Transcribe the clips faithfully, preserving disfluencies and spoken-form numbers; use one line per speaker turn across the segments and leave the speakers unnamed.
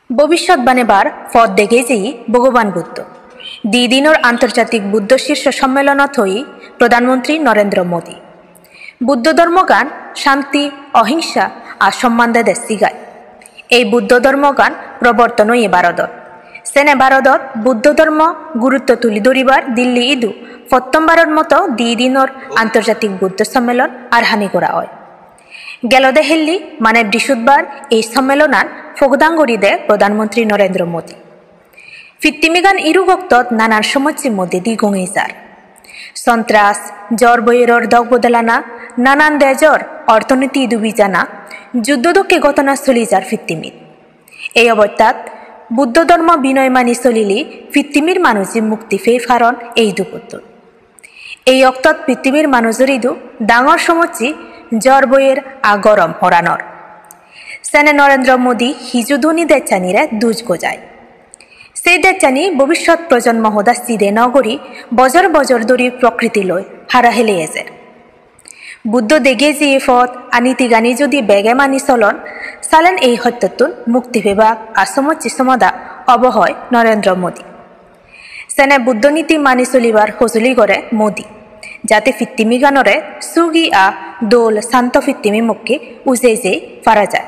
ভবিষ্যৎবাণীবার পথ দেখেছেই ভগবান বুদ্ধ দ্বিদিনের আন্তর্জাতিক বুদ্ধ শীর্ষ সম্মেলনত হই প্রধানমন্ত্রী নরেন্দ্র মোদী বুদ্ধ ধর্মগান শান্তি অহিংসা আর সম্মান দেশ শিখায় এই বুদ্ধ ধর্মগান প্রবর্তন হই ভারতত সেনে ভারতত বুদ্ধ ধর্ম গুরুত্ব তুলি ধরিবার দিল্লি ইদু প্রথমবারের মতো দ্বিদিনের আন্তর্জাতিক বুদ্ধ সম্মেলন আরহানি করা হয় গেল দেহেল্লি মানে বৃহস্পতিবার এই সম্মেলনার ফোগদাঙ্গরি দে প্রধানমন্ত্রী নরেন্দ্র মোদী ফিত্তিমিগান ইরুগক্তত নানান সমস্যার মধ্যে দি গঙেইজার সন্ত্রাস জ্বর বইয়ের দগ বদলানা নানান দেজর অর্থনীতি ডুবি জানা যুদ্ধদক্ষে ঘটনা চলি যার ফিত্তিমির এই অবস্থাত বুদ্ধ ধর্ম বিনয় মানি চলিলি ফিত্তিমির মানুষে মুক্তি ফেই ফারণ এই দুপত্তর এই অক্তত পৃথিবীর মানুষের ইদু ডাঙর সমস্যা জ্বর বইয়ের আ গরম হরানর সেনে নরেন্দ্র মোদী হিজুধনী দেচানিরে দুজ গজায় সেই দেচানি ভবিষ্যৎ প্রজন্ম হদা সিদে নগরী বজর বজর দরি প্রকৃতি লয় হারা হেলে এজের বুদ্ধ দেগে জিয়ে ফত আনিতি গানি যদি বেগে মানি চলন চালেন এই সত্যতুন মুক্তি বিভাগ আসমচ্ছি সমদা অবহয় নরেন্দ্র মোদী সেনে বুদ্ধনীতি মানি চলিবার সজুলি করে মোদী যাতে ফিত্তিমি গানরে সুগি আ দোল শান্ত ফিত্তিমি মুখে উজে যে ফারা যায়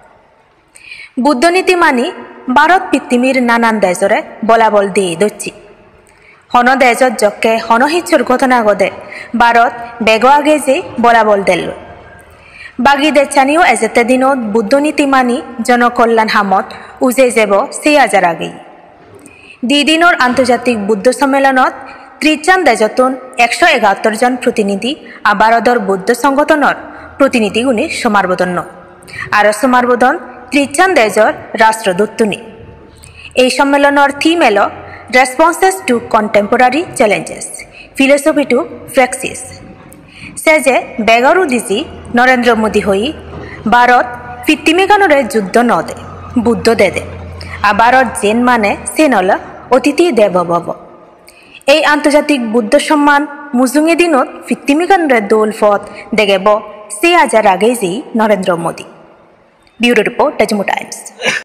বুদ্ধনীতি মানি ভারত পৃথিবীর নানান দেশরে বলাবল দিয়ে দচ্ছি হন দেশত যকে হনহিচ্ছুর ঘটনা গদে ভারত বেগ আগে যে বলাবল দেল বাগি দেশানিও এজেতে দিনত বুদ্ধনীতি মানি জনকল্যাণ হামত উজে যাব সেই হাজার আগেই দ্বিদিনের আন্তর্জাতিক বুদ্ধ সম্মেলনত ত্রিশজন দেশতন একশো একাত্তর জন প্রতিনিধি আর ভারতের বুদ্ধ সংগঠনের প্রতিনিধিগুণী সমারবোধন আর সমারবোধন ত্রিশজন দেশর রাষ্ট্রদূতনি এই সম্মেলনের থিম এল responses to contemporary challenges philosophy to praxis সে যে বেগরু দিছি নরেন্দ্র মোদী হই ভারত ফিত্তিমিগানরে যুদ্ধ ন দে বুদ্ধ দে দে আর ভারত জেন মানে সে নল অতিথি দেব ভব এই আন্তর্জাতিক বুদ্ধ সম্মান মুজুঙে দিনত ফিত্তিমিগানরে দোল ফত দেগেব সে হাজার আগেই যেই নরেন্দ্র মোদী ब्यूरो रिपोर्ट टचमू टाइम्स।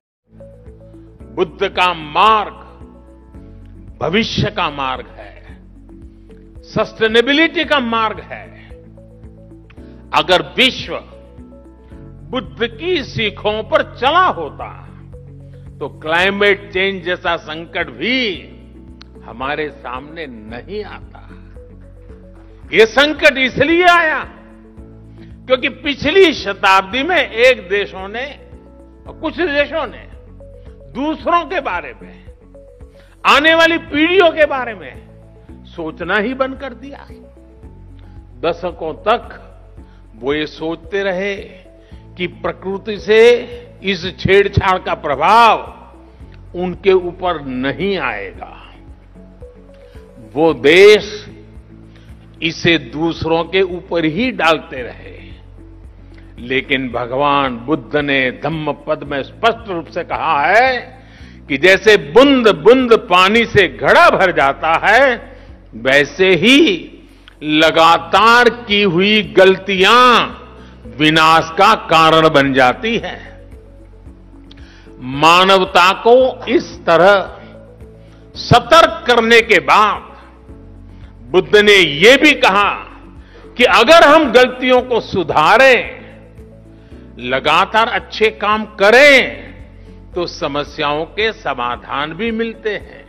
बुद्ध का मार्ग भविष्य का मार्ग है, सस्टेनेबिलिटी का मार्ग है। अगर विश्व बुद्ध की सीखों पर चला होता तो क्लाइमेट चेंज जैसा संकट भी हमारे सामने नहीं आता। ये संकट इसलिए आया क्योंकि पिछली शताब्दी में एक देशों ने और कुछ देशों ने दूसरों के बारे में, आने वाली पीढ़ियों के बारे में सोचना ही बंद कर दिया। दशकों तक वो ये सोचते रहे कि प्रकृति से इस छेड़छाड़ का प्रभाव उनके ऊपर नहीं आएगा। वो देश इसे दूसरों के ऊपर ही डालते रहे। लेकिन भगवान बुद्ध ने धम्म पद में स्पष्ट रूप से कहा है कि जैसे बूंद बूंद पानी से घड़ा भर जाता है, वैसे ही लगातार की हुई गलतियां विनाश का कारण बन जाती हैं। मानवता को इस तरह सतर्क करने के बाद बुद्ध ने यह भी कहा कि अगर हम गलतियों को सुधारें, लगातार अच्छे काम करें, तो समस्याओं के समाधान भी मिलते हैं।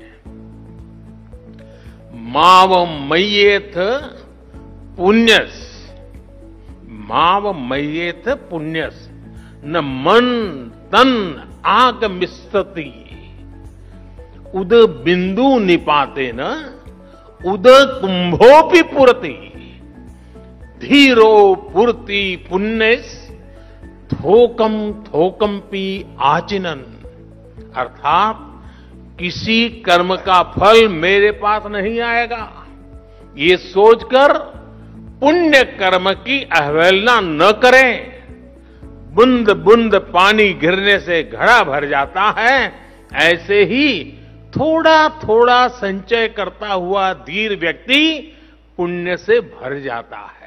माव मय्येथ पुण्यस, माव मय्येथ पुण्यस न मन तन आग मिस्तति उद बिंदु निपाते न उद कुंभोपि पुरति धीरो पुरति पुण्यस थोकम थोकम पी आचिनन। अर्थात किसी कर्म का फल मेरे पास नहीं आएगा, ये सोचकर पुण्य कर्म की अवहेलना न करें। बूंद बूंद पानी गिरने से घड़ा भर जाता है, ऐसे ही थोड़ा थोड़ा संचय करता हुआ धीर व्यक्ति पुण्य से भर जाता है।